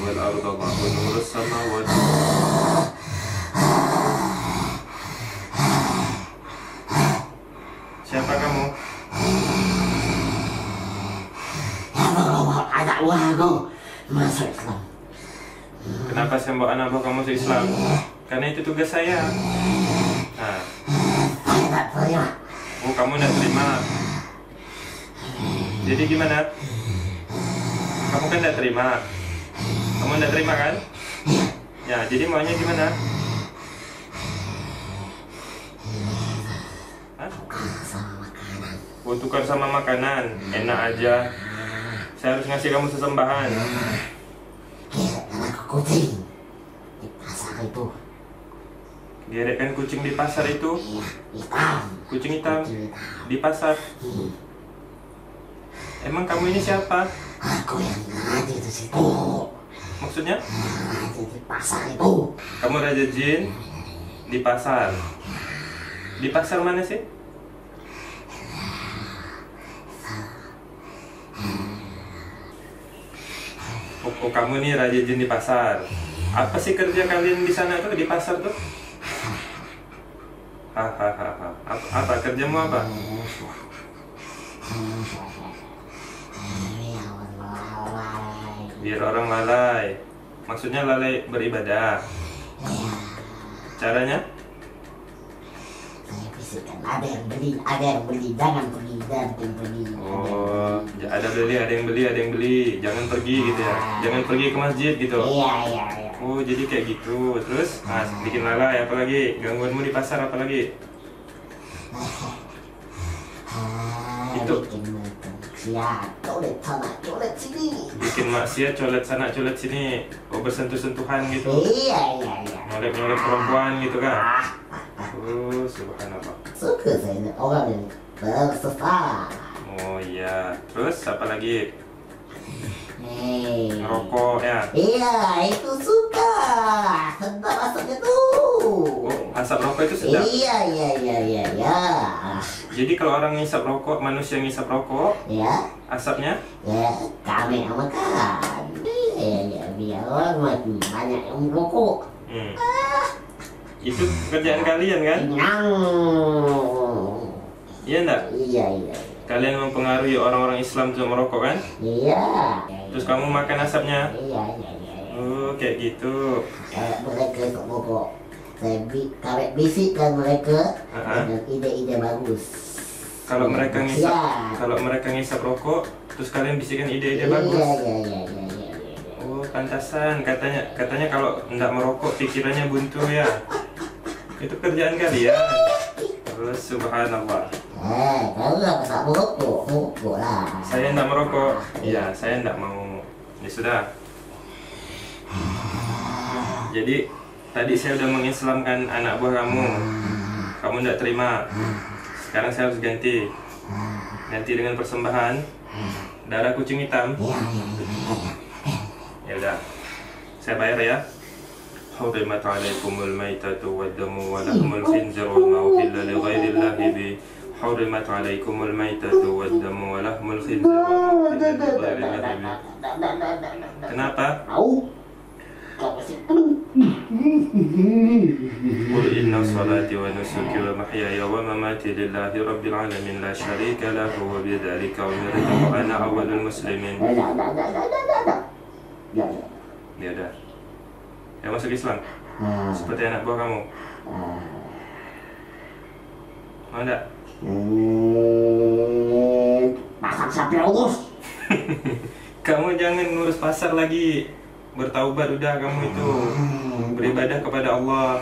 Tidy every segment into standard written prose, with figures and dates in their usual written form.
wal arda Allahu nurus samawati. Siapa kamu? Anak buahku masuk Islam. Kenapa saya bawa anak buah kamu masuk Islam? Karena itu tugas saya. Nah, Saya tak terima. oh kamu tidak terima. Jadi gimana? Kamu kan tidak terima. Kamu tidak terima kan? Ya, jadi maunya gimana? Hah? Oh, tukar sama makanan. Enak aja. Saya harus ngasih kamu sesembahan. Anak kucing di pasar itu. Gerekkan kucing di pasar itu. Iya, hitam. Kucing hitam Kucing hitam. di pasar. Emang kamu ini siapa? Aku yang ngaji di situ. Maksudnya? Ngaji di pasar itu. Kamu raja jin di pasar. Di pasar mana sih? Oh, kamu nih raja jin di pasar. Apa sih kerja kalian di sana tuh di pasar tuh? Hahaha. Apa kerjamu apa? Biar orang lalai. Maksudnya lalai beribadah. Caranya? Saya bisikkan ada yang beli, jangan pergi, jangan pergi. Oh, ada yang beli, jangan pergi gitu ya. Jangan pergi ke masjid gitu. Iya. Oh, jadi kayak gitu. Terus, bikin lalai apa lagi? Gangguanmu di pasar apa lagi? Itu. Bikin maksiat, colet sana, colet sini. Bikin maksiat, colet sana, colet sini. Oh, bersentuh-sentuhan gitu. Iya. Nyolek-nyolek perempuan gitu kan. Oh, subhanallah. Suka saya ini orang yang bersesat. Oh iya. Terus apa lagi? Hei. Ngerokok ya. Iya, itu suka. Sedap asapnya tuh. Oh, asap rokok itu sedap. Iya. Jadi kalau orang ngisap rokok, manusia ngisap rokok, Ya, asapnya kami makan. Iya, biar orang mati banyak yang merokok. Itu kerjaan kalian kan? Kenyang. Iya enggak? Iya. Kalian mempengaruhi orang-orang Islam untuk merokok kan? Iya. Terus kamu makan asapnya? Iya. Oh, kayak gitu. Kayak mereka kok merokok. Saya bisikkan mereka dengan ide-ide bagus. Kalau mereka ngisap, Iya. kalau mereka ngisap rokok, terus kalian bisikan ide-ide bagus. Iya. Oh, pantasan. Katanya kalau enggak merokok pikirannya buntu ya. Itu kerjaan kalian. Terus subhanallah. Kalau nggak tak merokok lah. Saya enggak merokok. Iya, saya enggak mau. Ya sudah. Jadi tadi saya udah mengislamkan anak buah kamu. Kamu enggak terima. Sekarang saya harus ganti dengan persembahan darah kucing hitam. Ya udah, saya bayar ya. Hurimat alaikumul maitatu waddamu wa lahmul khinzir wa ma uhilla li ghairillahi bi. Hurimat alaikumul maitatu waddamu wa lahmul khinzir wa ma uhilla li ghairillahi bi. Kenapa? Qul inna salati wa nusuki wa mahyaya wa mamati lillahi rabbil alamin la syarika lahu wa bidzalika umirtu wa ana awwalul muslimin. Ya udah. Ya masuk Islam. Seperti anak buah kamu. Mau enggak? Pasang sampai urus. Kamu jangan ngurus pasar lagi. Bertaubat udah kamu itu. Beribadah kepada Allah.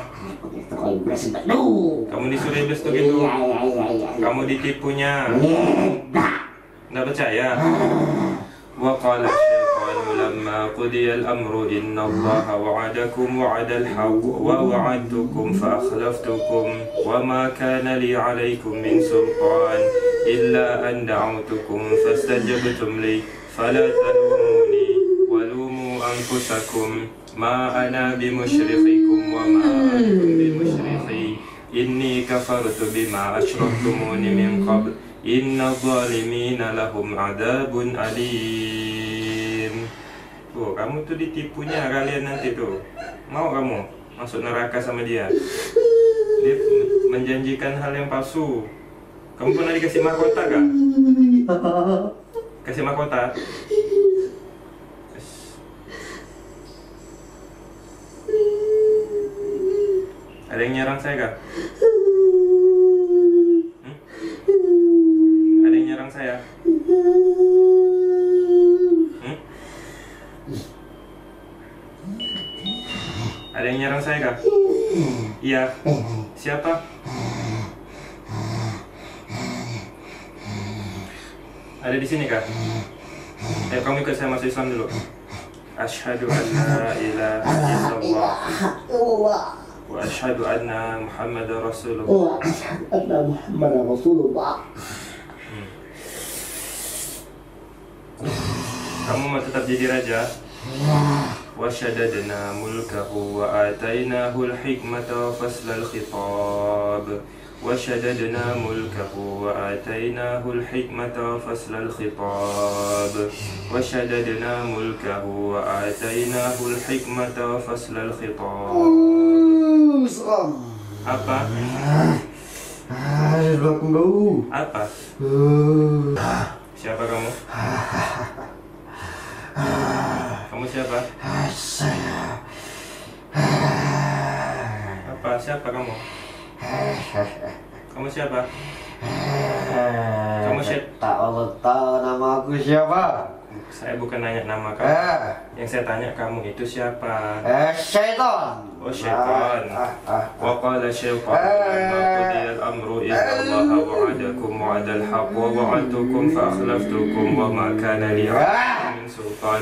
Kamu disuruh iblis tuh gitu. Kamu ditipunya. Nggak percaya? Wa qala syaitan lamma qudiya al-amru inna Allaha wa'adakum wa'adal haqq wa wa'adtukum fa akhlaftukum wa ma kana li 'alaykum min sultan illa an da'awtukum fastajabtum li fala talumuni wa lumu anfusakum ma ana bimusyrikhikum wa ma antum bimusyrikhi inni kafartu bima asyraktumuni min qabl inna zalimina lahum adabun alim. Kamu Kamu tuh ditipunya kalian nanti tuh. Mau kamu masuk neraka sama dia? Dia menjanjikan hal yang palsu. Kamu pernah dikasih mahkota kah? Kasih mahkota? Ada yang nyerang saya kah? Ada yang nyerang saya? Ada yang nyerang saya kah? Iya. Siapa? Ada di sini kah? Ayo kamu ikut saya masuk Islam dulu. Asyhadu an la ilaha illallah wa asyhadu anna Muhammadar Rasulullah. Asyhadu anna Muhammadar Rasulullah. Kamu mau tetap jadi raja? Wa shaddadna mulkahu wa atainahu al-hikmata faslal khitab. Wa shaddadna mulkahu wa atainahu al-hikmata faslal khitab. Wa shaddadna mulkahu wa atainahu al-hikmata faslal khitab. Apa? Apa? Siapa kamu? Kamu siapa? Saya. Apa? Siapa kamu? Kamu siapa? Kamu tak tahu nama aku siapa? Saya bukan nanya nama kamu. Yang saya tanya kamu itu siapa? Syaitan. Oh, syaitan. Wa qala syaitan lamma qudiya al-amru inna Allaha wa'adakum wa'dal haqq wa wa'adtukum fa akhlaftukum wa ma kana li 'alaykum min sultan.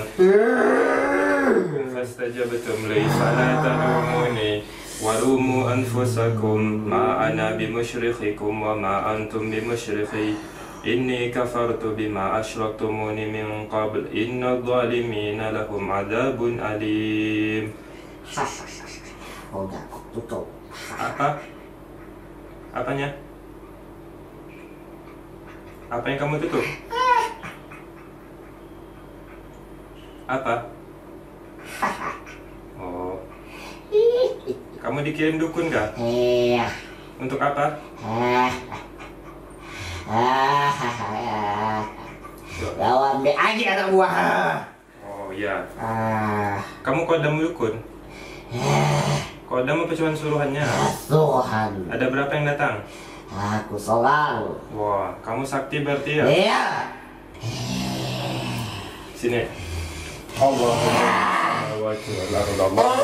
Fastajabtum li fala talumuni walumu anfusakum ma ana bimusyrikhikum wa ma antum bimusyrikhi. Inni kafartu bima asyraktumuni min qabl inna dhalimina lahum adabun alim. Udah, tutup. Apa? Apanya? Apa yang kamu tutup? Apa? Oh. Kamu dikirim dukun kah? Iya. Untuk apa? Lawan be aja anak buah. Oh iya. Kamu kodam dukun? Kodam apa cuma suruhannya? Tuhan. Ada berapa yang datang? Aku seorang. Wah, kamu sakti berarti ya? Iya. Sini. Allahumma samawati wal ardi Allahu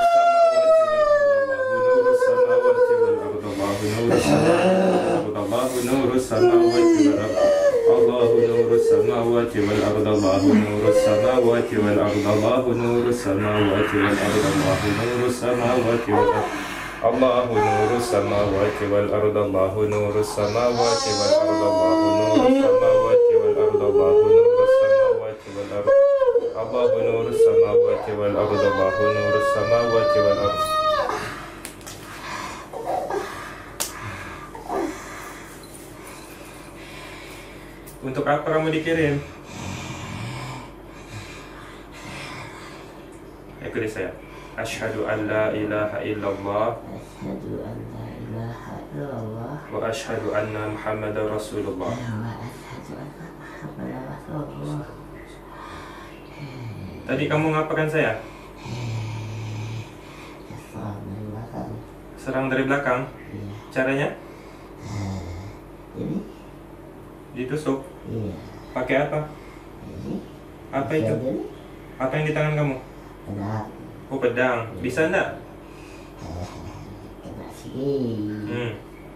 nurus samawati wal ardi Allahu nurus samawati wal ardi Allahu nurus samawati wal ardi Allahu nurus samawati wal ardi Allahu nurus samawati wal ardi Allahu nurus samawati wal ardi Allahu nurus samawati wal ardi Allahu nurus samawati wal ardi Allahu nurus samawati wal ardi Allahu nurus samawati wal ardi Allahu nurus samawati wal ardi. Untuk apa kamu dikirim? Ikuti saya. Asyhadu an la ilaha illallah Asyhadu an la ilaha illallah wa asyhadu anna Muhammadar Rasulullah. wa asyhadu anna Muhammadar Rasulullah. Tadi kamu ngapakan saya? Serang dari belakang. Iya. Caranya? Ini? Ditusuk. Iya. Pakai apa? Ini? Apa itu? Ini? Apa yang di tangan kamu? Kena. Oh, pedang. Bisa enggak? Kena sini.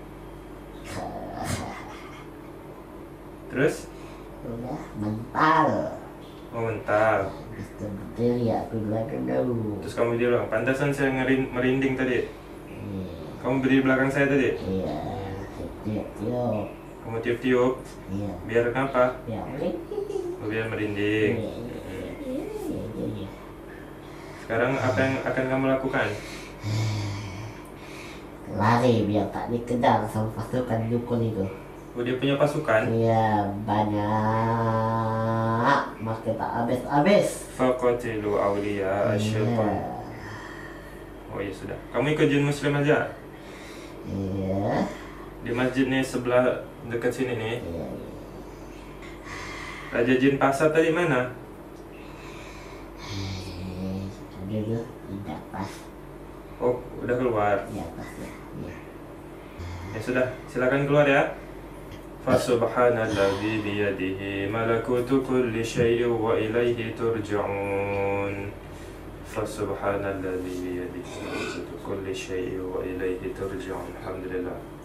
Terus? Udah mental. Oh, mental. Betul ya, aku bilang dulu. Terus kamu bilang, pantasan saya merinding tadi. Iya. Kamu berdiri di belakang saya tadi. Iya. Tiup. Kamu tiup-tiup. Iya. Biar kenapa? Ya, boleh. Oh, biar merinding. Iya. Sekarang apa yang akan kamu lakukan? Lari biar tak dikejar sama pasukan dukun itu. Oh, dia punya pasukan? Iya, banyak. Maka tak habis-habis. Faqatilu awliya asyaitan. Iya. Oh ya sudah. Kamu ikut jin muslim aja? Iya. Di masjid ni sebelah dekat sini nih. Iya. Raja jin pasar tadi mana? Dulu tidak pas. Oh, udah keluar. Ya pas ya. Ya. Ya sudah, silakan keluar ya. Fasubhanalladzi biyadihi malakutu kulli syai'in wa ilaihi turja'un. Fasubhanalladzi biyadihi malakutu kulli syai'in wa ilaihi turja'un. Alhamdulillah.